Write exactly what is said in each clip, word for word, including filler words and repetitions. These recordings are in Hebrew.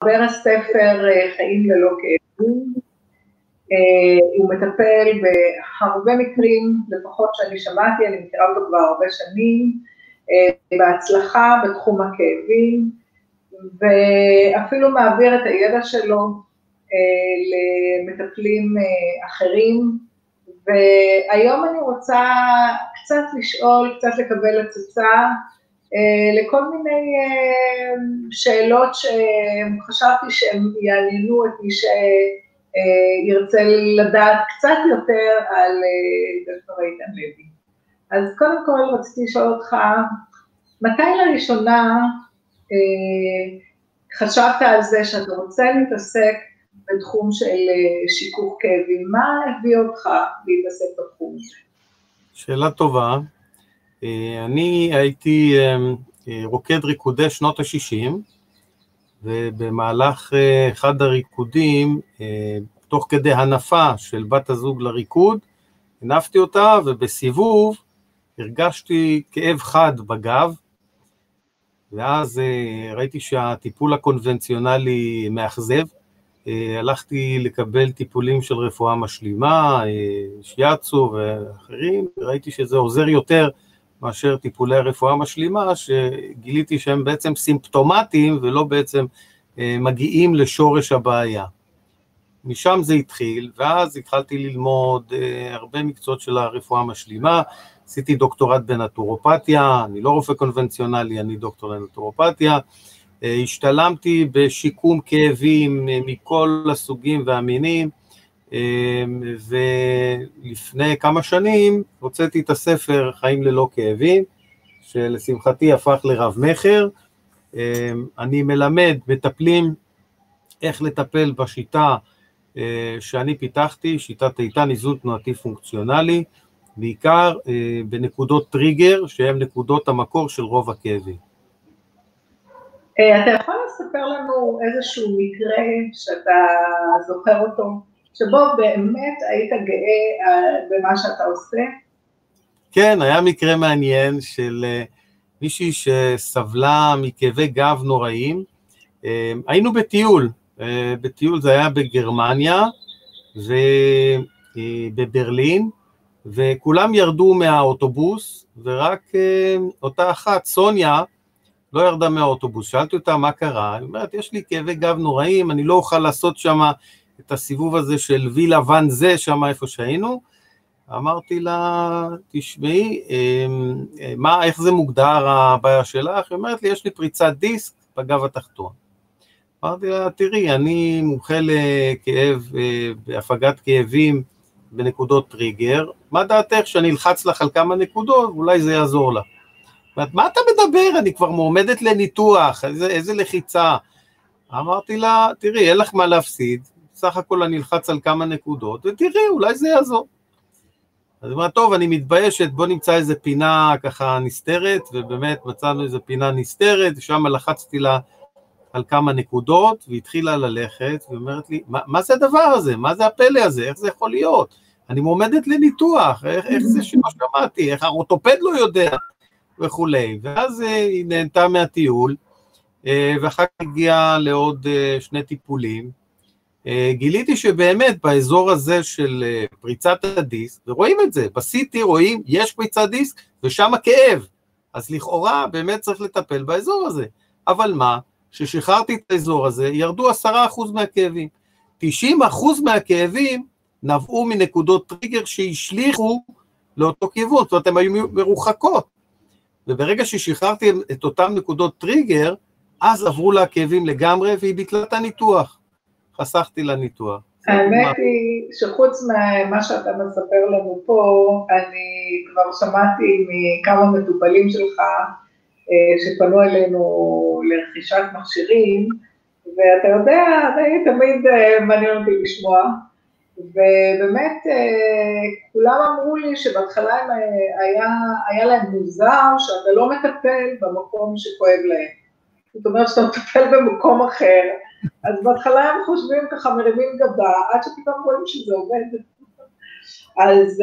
מחבר הספר חיים ללא כאבים, הוא מטפל בהרבה מקרים, לפחות שאני שמעתי, אני מכירה אותו כבר הרבה שנים, בהצלחה בתחום הכאבים, ואפילו מעביר את הידע שלו למטפלים אחרים, והיום אני רוצה קצת לשאול, קצת לקבל הצצה, לכל מיני שאלות שחשבתי שהן יעניינו את מי שירצה לדעת קצת יותר על דוקטור איתן לוי. אז קודם כל רציתי לשאול אותך, מתי לראשונה חשבת על זה שאתה רוצה להתעסק בתחום של שיכוך כאבים? מה הביא אותך להתעסק בתחום הזה? שאלה טובה. אני הייתי רוקד ריקודי שנות ה-שישים, ובמהלך אחד הריקודים, תוך כדי הנפה של בת הזוג לריקוד, הנפתי אותה, ובסיבוב הרגשתי כאב חד בגב, ואז ראיתי שהטיפול הקונבנציונלי מאכזב, הלכתי לקבל טיפולים של רפואה משלימה, שיאצו ואחרים, וראיתי שזה עוזר יותר מאשר טיפולי הרפואה משלימה, שגיליתי שהם בעצם סימפטומטיים ולא בעצם מגיעים לשורש הבעיה. משם זה התחיל, ואז התחלתי ללמוד הרבה מקצועות של הרפואה המשלימה, עשיתי דוקטורט בנטורופתיה, אני לא רופא קונבנציונלי, אני דוקטור לנטורופתיה, השתלמתי בשיקום כאבים מכל הסוגים והמינים, ולפני כמה שנים הוצאתי את הספר חיים ללא כאבים, שלשמחתי הפך לרב מחר. אני מלמד מטפלים איך לטפל בשיטה שאני פיתחתי, שיטת איתן, איזון תנועתי פונקציונלי, בעיקר בנקודות טריגר, שהן נקודות המקור של רוב הכאבים. אתה יכול לספר לנו איזשהו מקרה שאתה זוכר אותו, שבו באמת היית גאה במה שאתה עושה? כן, היה מקרה מעניין של מישהי שסבלה מכאבי גב נוראים. היינו בטיול, בטיול זה היה בגרמניה ובברלין, וכולם ירדו מהאוטובוס, ורק אותה אחת, סוניה, לא ירדה מהאוטובוס. שאלתי אותה מה קרה, היא אומרת, יש לי כאבי גב נוראים, אני לא אוכל לעשות שם את הסיבוב הזה של וילה ון זה, שם איפה שהיינו. אמרתי לה, תשמעי, מה, איך זה מוגדר הבעיה שלך? היא אומרת לי, יש לי פריצת דיסק בגב התחתון. אמרתי לה, תראי, אני מומחה לכאב, בהפגת כאבים בנקודות טריגר, מה דעתך שאני אלחץ לך על כמה נקודות, ואולי זה יעזור לה. מה אתה מדבר? אני כבר מועמדת לניתוח, איזה, איזה לחיצה. אמרתי לה, תראי, אין לך מה להפסיד, סך הכל אני אלחץ על כמה נקודות, ותראי, אולי זה יעזור. אז היא אומרת, טוב, אני מתביישת, בוא נמצא איזה פינה ככה נסתרת, ובאמת מצאנו איזה פינה נסתרת, שם לחצתי לה על כמה נקודות, והתחילה ללכת, ואומרת לי, מה, מה זה הדבר הזה? מה זה הפלא הזה? איך זה יכול להיות? אני מועמדת לניתוח, איך, איך זה שלא שמעתי? איך האורתופד לא יודע? וכולי. ואז היא נהנתה מהטיול, ואחר כך הגיעה לעוד שני טיפולים. גיליתי שבאמת באזור הזה של פריצת הדיסק, ורואים את זה, ב-סי טי רואים, יש פריצת דיסק, ושם הכאב. אז לכאורה באמת צריך לטפל באזור הזה. אבל מה? ששחררתי את האזור הזה, ירדו עשרה אחוז מהכאבים. תשעים אחוז מהכאבים נבעו מנקודות טריגר שהשליחו לאותו כיוון, זאת אומרת, הן היו מרוחקות. וברגע ששחררתי את אותם נקודות טריגר, אז עברו לה כאבים לגמרי, והיא ביטלה את הניתוח. חסכתי לניתוח. האמת היא שחוץ ממה שאתה מספר לנו פה, אני כבר שמעתי מכמה מטופלים שלך, שפנו אלינו לרכישת מכשירים, ואתה יודע, אני תמיד מעניין אותי לשמוע, ובאמת כולם אמרו לי שבהתחלה היה, היה להם מוזר שאתה לא מטפל במקום שכואב להם. זאת אומרת שאתה מטפל במקום אחר, אז בהתחלה הם חושבים ככה מרימים גבה, עד שפתאום רואים שזה עובד. אז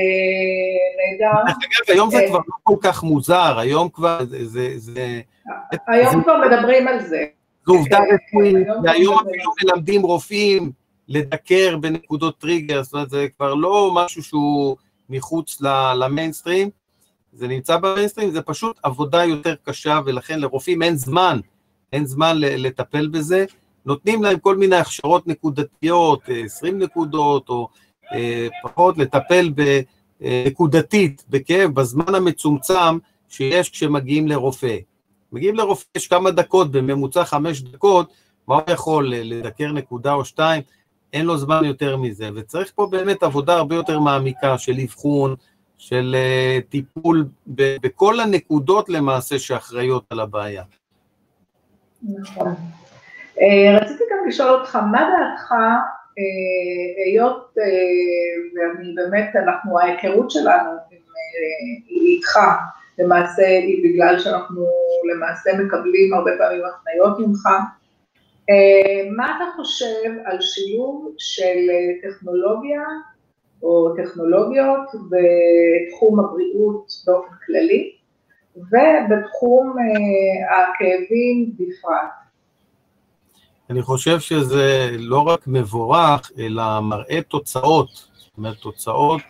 נהדר. אגב, היום זה כבר לא כל כך מוזר, היום כבר זה... היום כבר מדברים על זה. זו עובדה רפואית, והיום אפילו מלמדים רופאים לדקר בנקודות טריגר, זאת אומרת, זה כבר לא משהו שהוא מחוץ למיינסטרים, זה נמצא במיינסטרים, זה פשוט עבודה יותר קשה, ולכן לרופאים אין זמן, אין זמן לטפל בזה, נותנים להם כל מיני הכשרות נקודתיות, עשרים נקודות, או פחות לטפל בנקודתית, בכאב, בזמן המצומצם שיש כשמגיעים לרופא. מגיעים לרופא, יש כמה דקות, בממוצע חמש דקות, מה הוא יכול לדקר נקודה או שתיים, אין לו זמן יותר מזה, וצריך פה באמת עבודה הרבה יותר מעמיקה של אבחון, של uh, טיפול ב- בכל הנקודות למעשה שאחראיות על הבעיה. נכון. Uh, רציתי גם לשאול אותך, מה דעתך, uh, היות, uh, ואני באמת, אנחנו, ההיכרות שלנו עם, uh, איתך, למעשה היא בגלל שאנחנו למעשה מקבלים הרבה פעמים הפניות ממך, מה אתה חושב על שילוב של טכנולוגיה או טכנולוגיות בתחום הבריאות באופן כללי, ובתחום הכאבים בפרט? אני חושב שזה לא רק מבורך, אלא מראה תוצאות, זאת אומרת תוצאות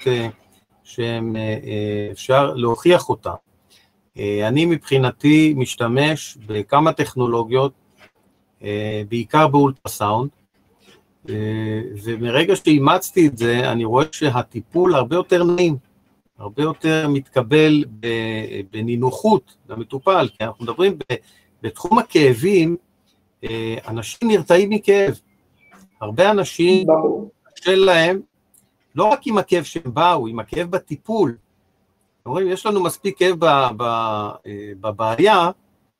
שאפשר להוכיח אותן. אני מבחינתי משתמש בכמה טכנולוגיות, בעיקר באולטרסאונד, ומרגע שאימצתי את זה, אני רואה שהטיפול הרבה יותר נעים, הרבה יותר מתקבל בנינוחות למטופל, כי אנחנו מדברים בתחום הכאבים, אנשים נרתעים מכאב, הרבה אנשים של להם, לא רק עם הכאב שהם באו, עם הכאב בטיפול, אומרים, יש לנו מספיק כאב בבעיה,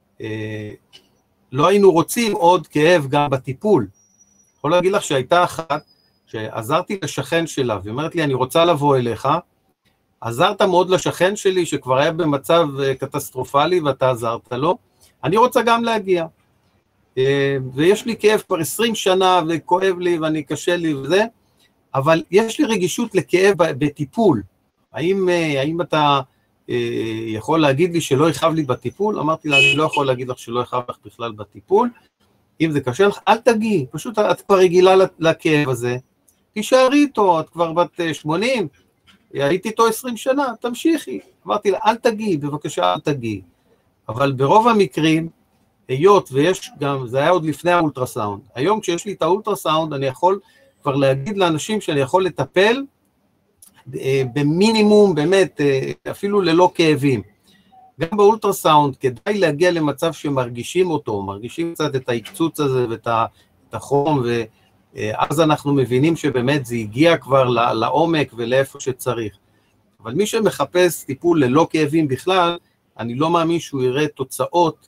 לא היינו רוצים עוד כאב גם בטיפול. יכול להגיד לך שהייתה אחת, שעזרתי לשכן שלה, והיא אומרת לי, אני רוצה לבוא אליך, עזרת מאוד לשכן שלי, שכבר היה במצב קטסטרופלי, ואתה עזרת לו, אני רוצה גם להגיע. ויש לי כאב כבר עשרים שנה, וכואב לי, ואני קשה לי וזה, אבל יש לי רגישות לכאב בטיפול. האם, האם אתה יכול להגיד לי שלא יכאב לי בטיפול? אמרתי לה, אני לא יכול להגיד לך שלא יכאב לך בכלל בטיפול. אם זה קשה לך, אל תגיעי. פשוט את כבר רגילה לכאב הזה. תישארי איתו, את כבר בת שמונים, הייתי איתו עשרים שנה, תמשיכי. אמרתי לה, אל תגיעי, בבקשה, אל תגיעי. אבל ברוב המקרים, היות ויש גם, זה היה עוד לפני האולטרסאונד. היום כשיש לי את האולטרסאונד, אני יכול כבר להגיד לאנשים שאני יכול לטפל, במינימום, באמת, אפילו ללא כאבים. גם באולטרסאונד, כדאי להגיע למצב שמרגישים אותו, מרגישים קצת את ההקצוץ הזה ואת החום, ואז אנחנו מבינים שבאמת זה הגיע כבר לעומק ולאיפה שצריך. אבל מי שמחפש טיפול ללא כאבים בכלל, אני לא מאמין שהוא יראה תוצאות,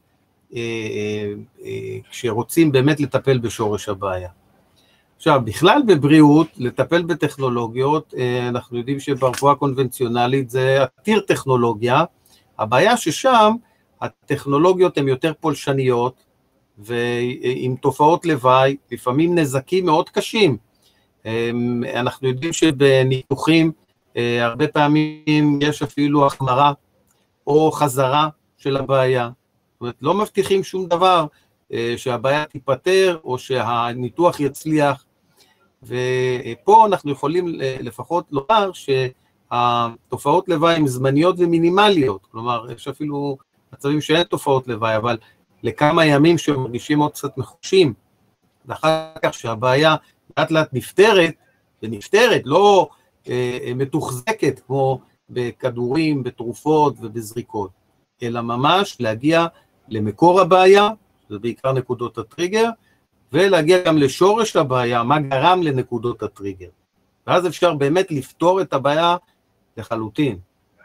כשרוצים באמת לטפל בשורש הבעיה. עכשיו, בכלל בבריאות, לטפל בטכנולוגיות, אנחנו יודעים שברפואה קונבנציונלית זה עתיר טכנולוגיה, הבעיה ששם הטכנולוגיות הן יותר פולשניות, ועם תופעות לוואי, לפעמים נזקים מאוד קשים. אנחנו יודעים שבניתוחים, הרבה פעמים יש אפילו החמרה או חזרה של הבעיה, זאת אומרת, לא מבטיחים שום דבר שהבעיה תיפטר או שהניתוח יצליח, ופה אנחנו יכולים לפחות לומר שהתופעות לוואי הן זמניות ומינימליות, כלומר יש אפילו מצבים שאין תופעות לוואי, אבל לכמה ימים שמרגישים עוד קצת מחושים, ואחר כך שהבעיה לאט לאט נפטרת, ונפטרת, לא אה, מתוחזקת כמו בכדורים, בתרופות ובזריקות, אלא ממש להגיע למקור הבעיה, זה בעיקר נקודות הטריגר, ולהגיע גם לשורש הבעיה, מה גרם לנקודות הטריגר. ואז אפשר באמת לפתור את הבעיה לחלוטין.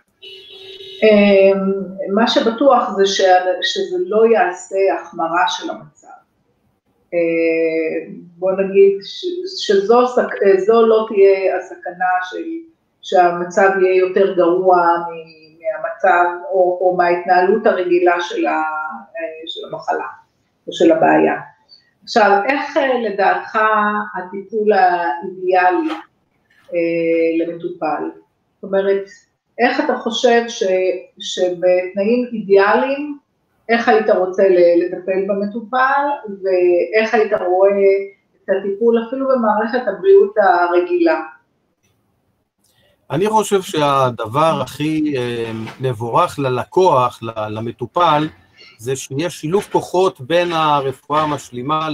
מה שבטוח זה שזה לא יעשה החמרה של המצב. בוא נגיד שזו לא תהיה הסכנה שהמצב יהיה יותר גרוע מהמצב או מההתנהלות הרגילה של המחלה או של הבעיה. עכשיו, איך לדעתך הטיפול האידיאלי למטופל? זאת אומרת, איך אתה חושב ש, שבתנאים אידיאליים איך היית רוצה לטפל במטופל, ואיך היית רואה את הטיפול אפילו במערכת הבריאות הרגילה. אני חושב שהדבר הכי מבורך ללקוח, למטופל, זה שיש שילוב כוחות בין הרפואה המשלימה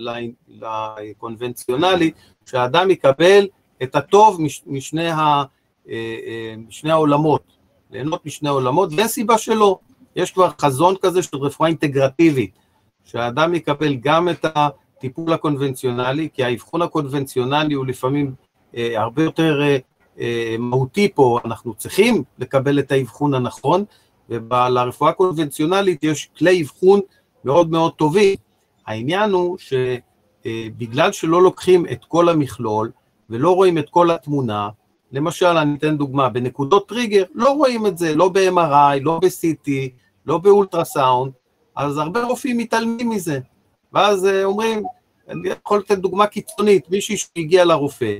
לקונבנציונלית, שהאדם יקבל את הטוב משני, ה, משני העולמות, ליהנות משני העולמות, ואין סיבה שלא. יש כבר חזון כזה של רפואה אינטגרטיבית, שהאדם יקבל גם את הטיפול הקונבנציונלי, כי האבחון הקונבנציונלי הוא לפעמים אה, הרבה יותר אה, מהותי פה, אנחנו צריכים לקבל את האבחון הנכון, ולרפואה הקונבנציונלית יש כלי אבחון מאוד מאוד טובים. העניין הוא שבגלל שלא לוקחים את כל המכלול, ולא רואים את כל התמונה, למשל, אני אתן דוגמה, בנקודות טריגר, לא רואים את זה, לא ב-אם אר איי, לא ב-סי טי, לא באולטרסאונד, אז הרבה רופאים מתעלמים מזה, ואז אומרים, אני יכול לתת דוגמה קיצונית, מישהי שהגיע לרופא,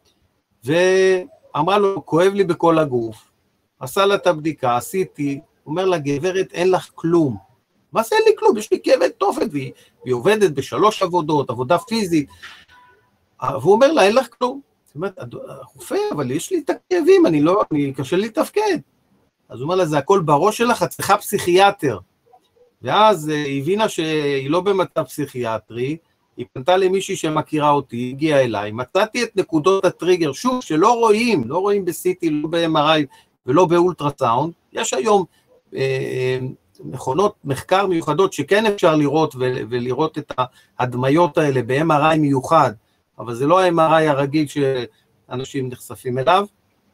ואמרה לו, כואב לי בכל הגוף, עשה לה את הבדיקה, עשיתי, אומר לה, גברת, אין לך כלום, מה זה אין לי כלום? יש לי כאבת תופת, והיא, והיא עובדת בשלוש עבודות, עבודה פיזית, והוא אומר לה, אין לך כלום, זאת אומרת, הרופא, אבל יש לי את הכאבים, אני לא, אני קשה לי לתפקד, אז הוא אומר לה, זה הכל בראש שלך, את צריכה פסיכיאטר, ואז היא הבינה שהיא לא במצב פסיכיאטרי, היא פנתה למישהי שמכירה אותי, הגיעה אליי, מצאתי את נקודות הטריגר, שוב, שלא רואים, לא רואים ב-סי טי, לא ב-אם אר איי ולא באולטרסאונד, יש היום אה, מכונות מחקר מיוחדות שכן אפשר לראות ו- ולראות את ההדמיות האלה ב-אם אר איי מיוחד, אבל זה לא ה-אם אר איי הרגיל שאנשים נחשפים אליו,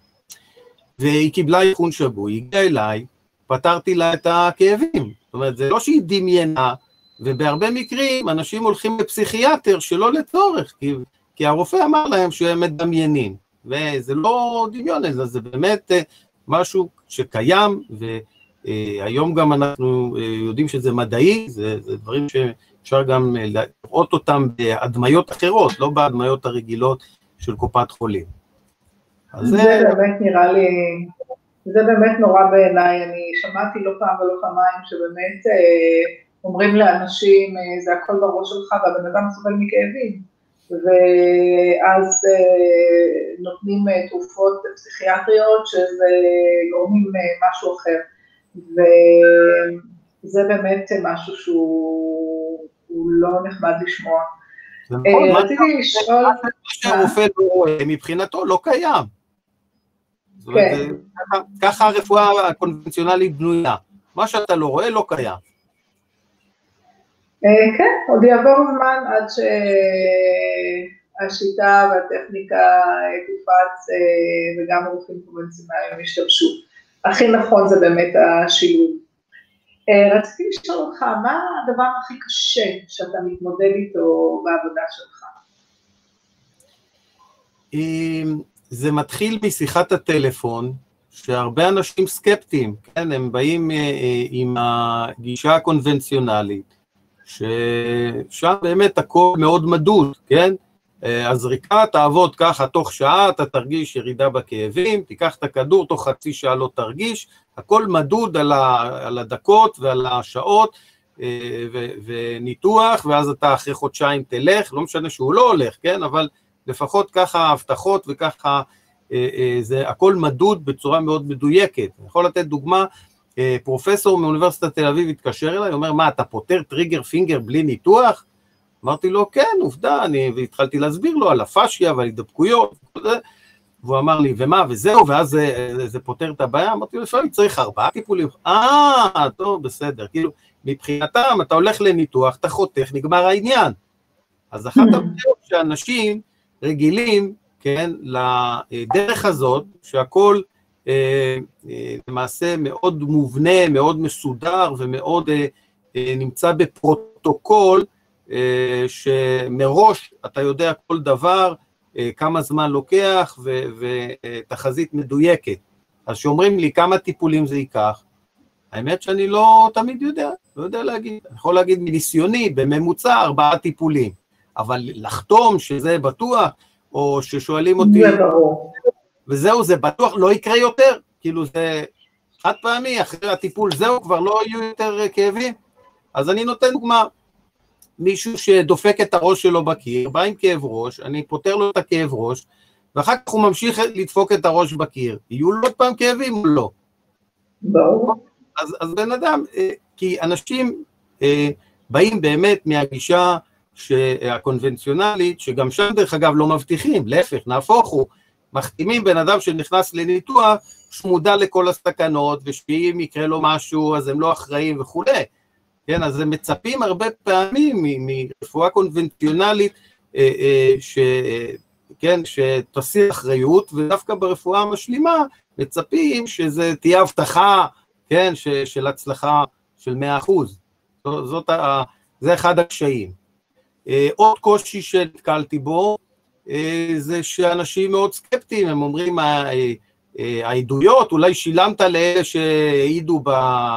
והיא קיבלה אבחון שגוי, היא הגיעה אליי, פתרתי לה את הכאבים, זאת אומרת, זה לא שהיא דמיינה, ובהרבה מקרים אנשים הולכים לפסיכיאטר שלא לצורך, כי, כי הרופא אמר להם שהם מדמיינים, וזה לא דמיון, אלא זה באמת משהו שקיים, והיום גם אנחנו יודעים שזה מדעי, זה, זה דברים שאפשר גם לראות אותם בהדמיות אחרות, לא בהדמיות הרגילות של קופת חולים. זה, זה באמת נראה לי, זה באמת נורא בעיניי, אני שמעתי לא פעם ולא פעמיים שבאמת אה, אומרים לאנשים, אה, זה הכל בראש שלך והבן אדם סובל מכאבים, ואז אה, נותנים אה, תרופות פסיכיאטריות שזה גורמים אה, משהו אחר, וזה באמת משהו שהוא לא נחמד לשמוע. אה, רציתי לשאול... מה שהרופא לא רואה, מבחינתו לא קיים. כן. ככה הרפואה הקונבנציונלית בנויה, מה שאתה לא רואה לא קיים. כן, עוד יעבור זמן עד שהשיטה והטכניקה תופץ וגם הרופאים קונבנציונליים ישתמשו. הכי נכון זה באמת השילוב. רציתי לשאול אותך, מה הדבר הכי קשה שאתה מתמודד איתו בעבודה שלך? זה מתחיל משיחת הטלפון, שהרבה אנשים סקפטיים, כן, הם באים עם הגישה הקונבנציונלית, ששם באמת הכל מאוד מדוד, כן, הזריקה תעבוד ככה, תוך שעה אתה תרגיש ירידה בכאבים, תיקח את הכדור, תוך חצי שעה לא תרגיש, הכל מדוד על, ה, על הדקות ועל השעות, ו, וניתוח, ואז אתה אחרי חודשיים תלך, לא משנה שהוא לא הולך, כן, אבל לפחות ככה ההבטחות וככה, זה הכל מדוד בצורה מאוד מדויקת. אני יכול לתת דוגמה, פרופסור מאוניברסיטת תל אביב התקשר אליי, אומר, מה, אתה פותר טריגר פינגר בלי ניתוח? אמרתי לו, כן, עובדה, אני, והתחלתי להסביר לו על הפאשיה ועל הידבקויות, והוא אמר לי, ומה, וזהו, ואז זה, זה פותר את הבעיה, אמרתי לו, לפעמים צריך ארבעה טיפולים, אה, טוב, בסדר, כאילו, מבחינתם, אתה הולך לניתוח, אתה חותך, נגמר העניין. אז אחת הבעיות שאנשים רגילים, כן, לדרך הזאת, שהכל אה, אה, למעשה מאוד מובנה, מאוד מסודר, ומאוד אה, אה, נמצא בפרוטוקול, אה, שמראש אתה יודע כל דבר, אה, כמה זמן לוקח, ותחזית מדויקת. אז שאומרים לי כמה טיפולים זה ייקח, האמת שאני לא תמיד יודע, לא יודע להגיד, אני יכול להגיד מניסיוני, בממוצע ארבעה טיפולים, אבל לחתום שזה בטוח, או ששואלים אותי, וזהו, זה בטוח לא יקרה יותר, כאילו זה חד פעמי, אחרי הטיפול זהו, כבר לא יהיו יותר כאבים, אז אני נותן דוגמה, מישהו שדופק את הראש שלו בקיר, בא עם כאב ראש, אני פותר לו את הכאב ראש, ואחר כך הוא ממשיך לדפוק את הראש בקיר, יהיו לו עוד פעם כאבים או לא? ברור. אז, אז בן אדם, כי אנשים באים באמת מהגישה הקונבנציונלית, שגם שם דרך אגב לא מבטיחים, להפך, נהפוך הוא, מחתימים בן אדם שנכנס לניתוח, שמודע לכל הסכנות, ושאם יקרה לו משהו, אז הם לא אחראים וכו'. כן, אז הם מצפים הרבה פעמים מרפואה קונבנציונלית, ש, כן, שתסיר אחריות, ודווקא ברפואה המשלימה, מצפים שזה תהיה הבטחה, כן, ש, של הצלחה של מאה אחוז. זאת, זה אחד הקשיים. עוד קושי שנתקלתי בו, זה שאנשים מאוד סקפטיים, הם אומרים, העדויות, אולי שילמת לאלה שהעידו ב...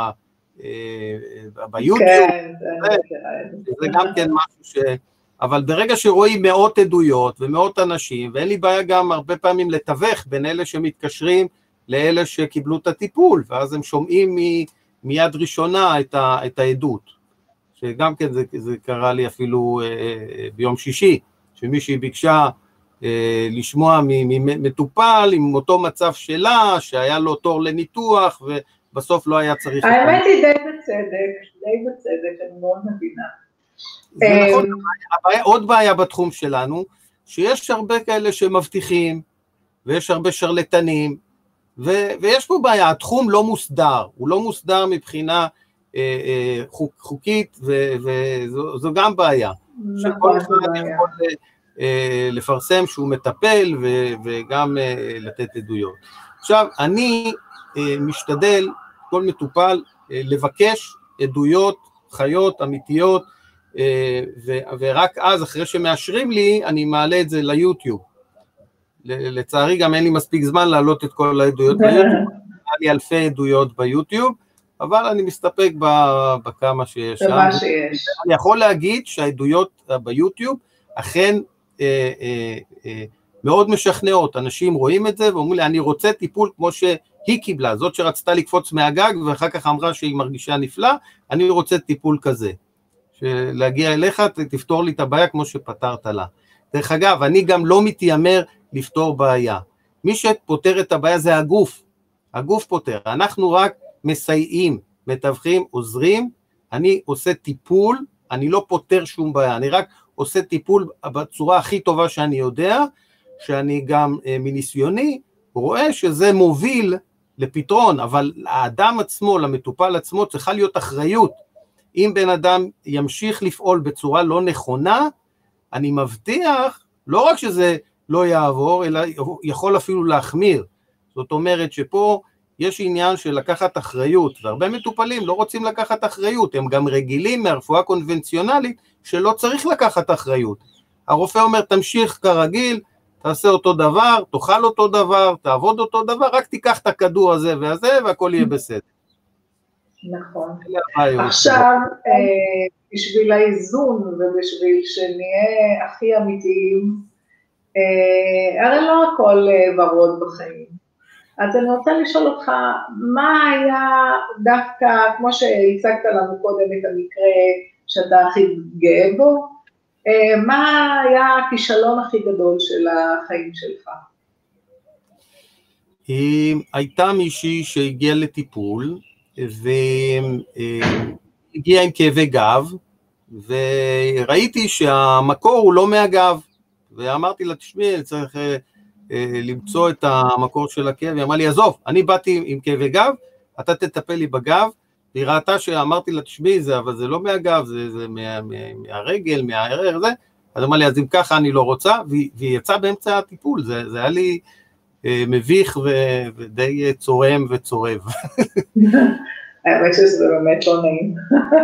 ביוטיוב, זה גם כן משהו ש... אבל ברגע שרואים מאות עדויות ומאות אנשים, ואין לי בעיה גם הרבה פעמים לתווך בין אלה שמתקשרים לאלה שקיבלו את הטיפול, ואז הם שומעים מיד ראשונה את העדות, שגם כן זה קרה לי אפילו ביום שישי, שמישהי ביקשה לשמוע ממטופל עם אותו מצב שלה, שהיה לו תור לניתוח, ובסוף לא היה צריך... האמת היא די בצדק, די בצדק, אני מאוד מבינה. זה נכון, עוד בעיה בתחום שלנו, שיש הרבה כאלה שמבטיחים, ויש הרבה שרלטנים, ויש פה בעיה, התחום לא מוסדר, הוא לא מוסדר מבחינה חוקית, וזו גם בעיה. שכל אחד יכול לפרסם שהוא מטפל, וגם לתת עדויות. עכשיו, אני משתדל, כל מטופל, לבקש עדויות חיות, אמיתיות, ורק אז, אחרי שמאשרים לי, אני מעלה את זה ליוטיוב. לצערי גם אין לי מספיק זמן להעלות את כל העדויות ביוטיוב, היה לי אלפי עדויות ביוטיוב, אבל אני מסתפק בכמה שיש. במה שיש. אני יכול להגיד שהעדויות ביוטיוב אכן מאוד משכנעות, אנשים רואים את זה ואומרים לי, אני רוצה טיפול כמו שהיא קיבלה, זאת שרצתה לקפוץ מהגג ואחר כך אמרה שהיא מרגישה נפלא, אני רוצה טיפול כזה, שלהגיע אליך תפתור לי את הבעיה כמו שפתרת לה. דרך אגב, אני גם לא מתיימר לפתור בעיה, מי שפותר את הבעיה זה הגוף, הגוף פותר, אנחנו רק מסייעים, מתווכים, עוזרים, אני עושה טיפול, אני לא פותר שום בעיה, אני רק עושה טיפול בצורה הכי טובה שאני יודע, שאני גם מניסיוני רואה שזה מוביל לפתרון, אבל האדם עצמו, למטופל עצמו, צריכה להיות אחריות. אם בן אדם ימשיך לפעול בצורה לא נכונה, אני מבטיח, לא רק שזה לא יעבור, אלא יכול אפילו להחמיר. זאת אומרת שפה יש עניין של לקחת אחריות, והרבה מטופלים לא רוצים לקחת אחריות, הם גם רגילים מהרפואה קונבנציונלית, שלא צריך לקחת אחריות. הרופא אומר, תמשיך כרגיל, תעשה אותו דבר, תאכל אותו דבר, תעבוד אותו דבר, רק תיקח את הכדור הזה והזה, והכל יהיה בסדר. נכון. עכשיו, בשביל האיזון, ובשביל שנהיה הכי אמיתיים, הרי לא הכל ורוד בחיים. אז אני רוצה לשאול אותך, מה היה דווקא, כמו שהצגת לנו קודם את המקרה שאתה הכי גאה בו, מה היה הכישלון הכי גדול של החיים שלך? הייתה מישהי שהגיעה לטיפול, והגיעה עם כאבי גב, וראיתי שהמקור הוא לא מהגב, ואמרתי לה, תשמעי, אני צריך למצוא את המקור של הכאב, היא אמרה לי, עזוב, אני באתי עם כאבי גב, אתה תטפל לי בגב, והיא ראתה שאמרתי לה, תשמעי, זה, אבל זה לא מהגב, זה, זה מה, מה, מהרגל, מהערך, זה, אז אמרה לי, אז אם ככה אני לא רוצה, והיא, והיא יצאה באמצע הטיפול, זה, זה היה לי אה, מביך ו, ודי צורם וצורב. האמת שזה באמת לא נעים.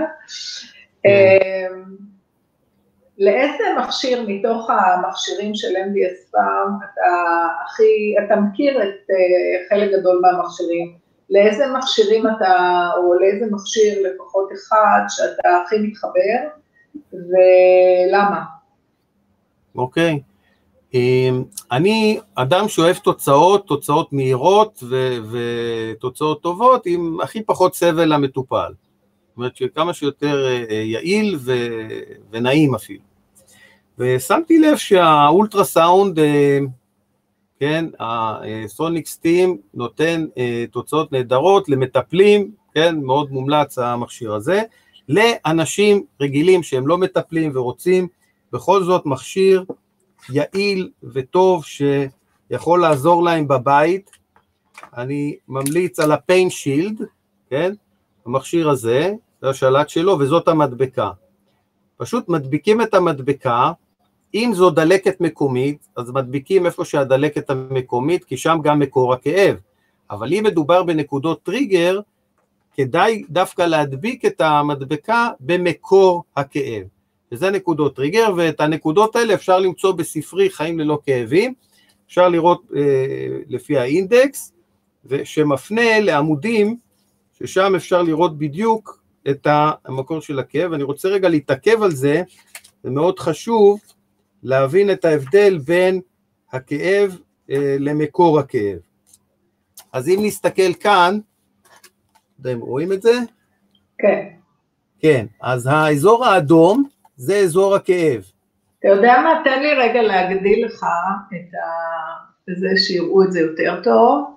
לאיזה מכשיר מתוך המכשירים של אם די אס פארם, אתה הכי, אתה מכיר את חלק גדול מהמכשירים, לאיזה מכשירים אתה, או לאיזה מכשיר לפחות אחד, שאתה הכי מתחבר, ולמה? אוקיי, אני אדם שאוהב תוצאות, תוצאות מהירות ותוצאות טובות, עם הכי פחות סבל למטופל. אומרת שכמה שיותר יעיל ו... ונעים אפילו. ושמתי לב שהאולטרסאונד, כן, הסוניק סטים נותן תוצאות נהדרות למטפלים, כן, מאוד מומלץ המכשיר הזה, לאנשים רגילים שהם לא מטפלים ורוצים, בכל זאת מכשיר יעיל וטוב שיכול לעזור להם בבית. אני ממליץ על הפיין שילד, כן, המכשיר הזה, זה השלט שלו, וזאת המדבקה. פשוט מדביקים את המדבקה, אם זו דלקת מקומית, אז מדביקים איפה שהדלקת המקומית, כי שם גם מקור הכאב. אבל אם מדובר בנקודות טריגר, כדאי דווקא להדביק את המדבקה במקור הכאב. וזה נקודות טריגר, ואת הנקודות האלה אפשר למצוא בספרי חיים ללא כאבים, אפשר לראות אה, לפי האינדקס, שמפנה לעמודים, ששם אפשר לראות בדיוק את המקור של הכאב. אני רוצה רגע להתעכב על זה, זה מאוד חשוב להבין את ההבדל בין הכאב אה, למקור הכאב. אז אם נסתכל כאן, אתם רואים את זה? כן. כן, אז האזור האדום זה אזור הכאב. אתה יודע מה? תן לי רגע להגדיל לך את ה... זה שיראו את זה יותר טוב.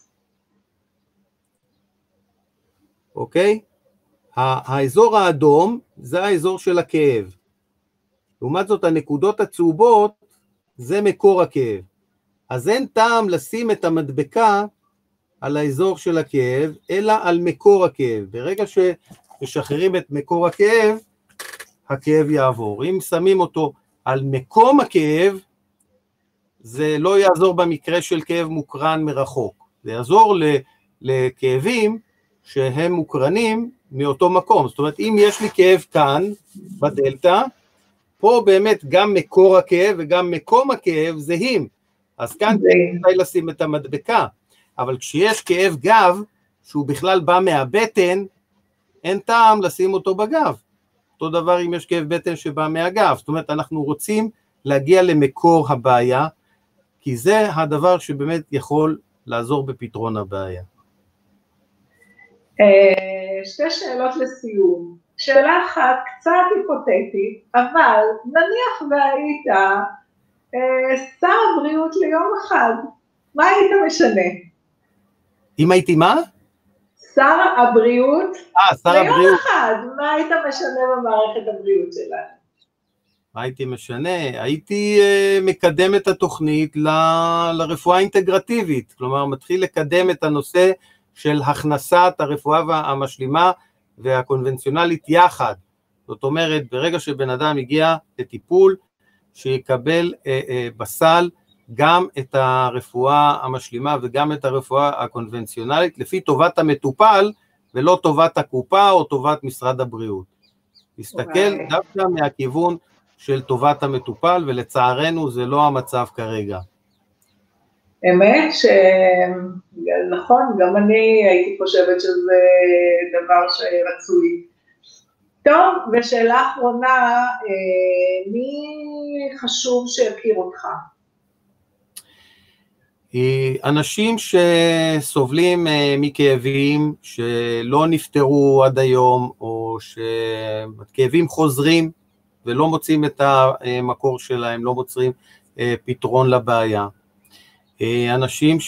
אוקיי? האזור האדום זה האזור של הכאב. לעומת זאת, הנקודות הצהובות זה מקור הכאב. אז אין טעם לשים את המדבקה על האזור של הכאב, אלא על מקור הכאב. ברגע שמשחררים את מקור הכאב, הכאב יעבור. אם שמים אותו על מקום הכאב, זה לא יעזור במקרה של כאב מוקרן מרחוק. זה יעזור לכאבים שהם מוקרנים מאותו מקום. זאת אומרת, אם יש לי כאב כאן, בדלטה, פה באמת גם מקור הכאב וגם מקום הכאב זהים. אז כאן כדאי לשים את המדבקה. אבל כשיש כאב גב, שהוא בכלל בא מהבטן, אין טעם לשים אותו בגב. אותו דבר אם יש כאב בטן שבא מהגב. זאת אומרת, אנחנו רוצים להגיע למקור הבעיה, כי זה הדבר שבאמת יכול לעזור בפתרון הבעיה. שתי שאלות לסיום. שאלה אחת, קצת היפותטית, אבל נניח והיית שר הבריאות ליום אחד, מה היית משנה? אם הייתי מה? שר הבריאות אה, שר ליום הבריאות. אחד, מה היית משנה במערכת הבריאות שלנו? מה הייתי משנה? הייתי uh, מקדם את התוכנית ל, לרפואה אינטגרטיבית, כלומר מתחיל לקדם את הנושא של הכנסת הרפואה המשלימה והקונבנציונלית יחד. זאת אומרת, ברגע שבן אדם הגיע לטיפול, שיקבל uh, uh, בסל גם את הרפואה המשלימה וגם את הרפואה הקונבנציונלית, לפי טובת המטופל ולא טובת הקופה או טובת משרד הבריאות. להסתכל דווקא מהכיוון של טובת המטופל, ולצערנו זה לא המצב כרגע. אמת שנכון, גם אני הייתי חושבת שזה דבר שרצוי. טוב, ושאלה אחרונה, מי חשוב שיכיר אותך? אנשים שסובלים מכאבים שלא נפטרו עד היום, או שכאבים חוזרים ולא מוצאים את המקור שלהם, לא מוצאים פתרון לבעיה. אנשים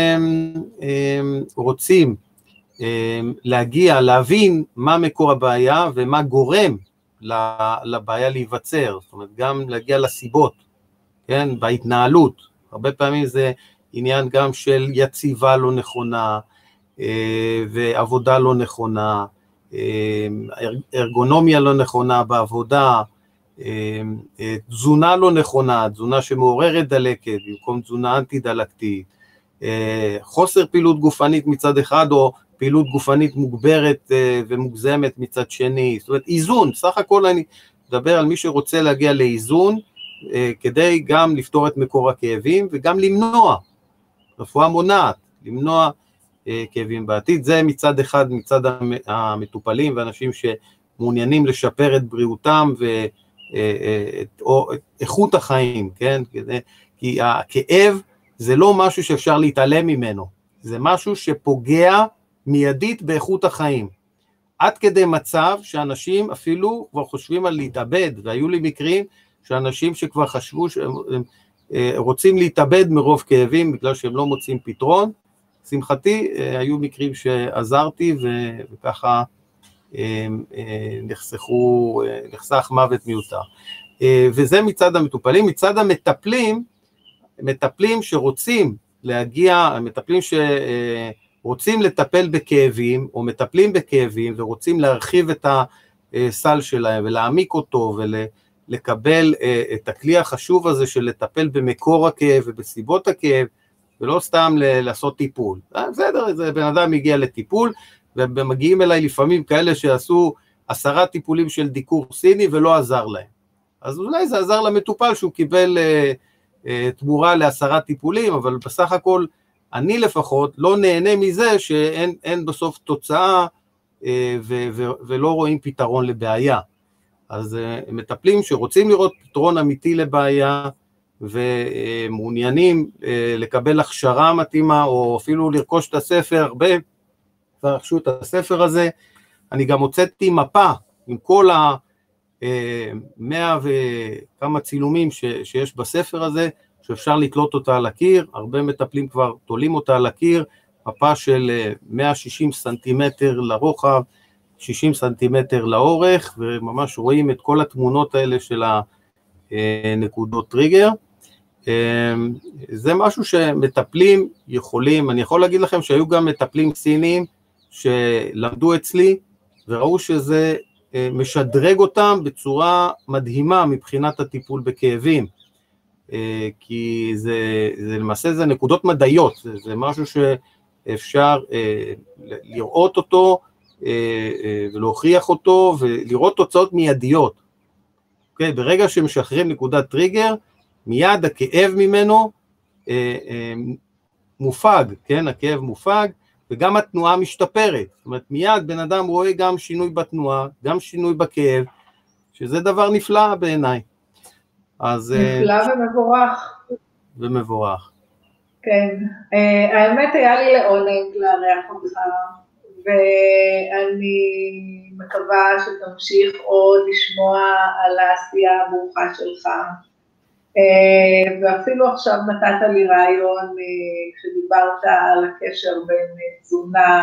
שרוצים להגיע, להבין מה מקור הבעיה ומה גורם לבעיה להיווצר, זאת אומרת גם להגיע לסיבות, כן, בהתנהלות. הרבה פעמים זה עניין גם של יציבה לא נכונה, ועבודה לא נכונה, ארגונומיה לא נכונה בעבודה, תזונה לא נכונה, תזונה שמעוררת דלקת, במקום תזונה אנטי-דלקתית, חוסר פעילות גופנית מצד אחד, או פעילות גופנית מוגברת ומוגזמת מצד שני, זאת אומרת איזון, סך הכל אני מדבר על מי שרוצה להגיע לאיזון, כדי גם לפתור את מקור הכאבים, וגם למנוע, רפואה מונעת, למנוע כאבים בעתיד. זה מצד אחד, מצד המטופלים ואנשים שמעוניינים לשפר את בריאותם ואת איכות החיים, כן? כי הכאב זה לא משהו שאפשר להתעלם ממנו, זה משהו שפוגע מיידית באיכות החיים. עד כדי מצב שאנשים אפילו כבר חושבים על להתאבד, והיו לי מקרים שאנשים שכבר חשבו שהם רוצים להתאבד מרוב כאבים, בגלל שהם לא מוצאים פתרון. שמחתי, היו מקרים שעזרתי, וככה נחסכו, נחסך מוות מיותר. וזה מצד המטופלים. מצד המטפלים, מטפלים שרוצים להגיע, מטפלים שרוצים לטפל בכאבים, או מטפלים בכאבים, ורוצים להרחיב את הסל שלהם, ולהעמיק אותו, ולקבל את הכלי החשוב הזה, של לטפל במקור הכאב, ובסיבות הכאב, ולא סתם לעשות טיפול. בסדר, זה בן אדם מגיע לטיפול, ומגיעים אליי לפעמים כאלה שעשו עשרה טיפולים של דיקור סיני, ולא עזר להם. אז אולי זה עזר למטופל שהוא קיבל אה, אה, תמורה לעשרה טיפולים, אבל בסך הכל אני לפחות לא נהנה מזה שאין אין בסוף תוצאה אה, ו, ו, ולא רואים פתרון לבעיה. אז אה, מטפלים שרוצים לראות פתרון אמיתי לבעיה, ומעוניינים אה, לקבל הכשרה מתאימה, או אפילו לרכוש את הספר, הרבה ורכשו את הספר הזה. אני גם הוצאתי מפה עם כל ה... מאה וכמה צילומים ש, שיש בספר הזה, שאפשר לתלות אותה על הקיר, הרבה מטפלים כבר תולים אותה על הקיר, מפה של מאה ושישים סנטימטר לרוחב, שישים סנטימטר לאורך, וממש רואים את כל התמונות האלה של הנקודות טריגר. זה משהו שמטפלים יכולים, אני יכול להגיד לכם שהיו גם מטפלים סיניים שלמדו אצלי, וראו שזה משדרג אותם בצורה מדהימה מבחינת הטיפול בכאבים, כי זה, זה למעשה זה נקודות מדעיות, זה, זה משהו שאפשר לראות אותו ולהוכיח אותו ולראות תוצאות מיידיות. אוקיי? ברגע שמשחררים נקודת טריגר, מיד הכאב ממנו מופג, כן? הכאב מופג, וגם התנועה משתפרת. זאת אומרת, מיד בן אדם רואה גם שינוי בתנועה, גם שינוי בכאב, שזה דבר נפלא בעיניי. אז... נפלא ומבורך. ומבורך. כן. האמת היה לי לעונג לארח אותך, ואני מקווה שתמשיך עוד לשמוע על העשייה הברוכה שלך. ואפילו עכשיו נתת לי רעיון כשדיברת על הקשר בין תזונה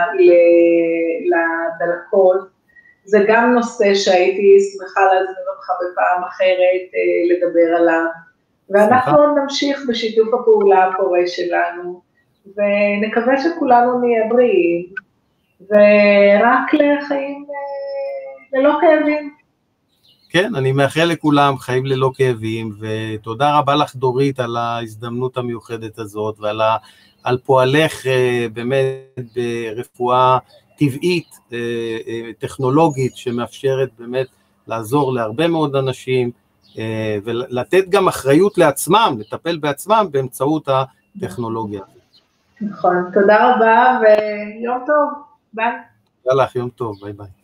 לדלקות, זה גם נושא שהייתי שמחה להזמין אותך בפעם אחרת לדבר עליו, ואנחנו נמשיך בשיתוף הפעולה הפורה שלנו, ונקווה שכולנו נהיה בריאים, ורק לחיים ללא כאבים. כן, אני מאחל לכולם חיים ללא כאבים, ותודה רבה לך דורית על ההזדמנות המיוחדת הזאת, ועל ה, על פועלך באמת ברפואה טבעית, טכנולוגית, שמאפשרת באמת לעזור להרבה מאוד אנשים, ולתת גם אחריות לעצמם, לטפל בעצמם באמצעות הטכנולוגיה. נכון, תודה רבה ויום טוב, ביי. תודה לך, יום טוב, ביי ביי.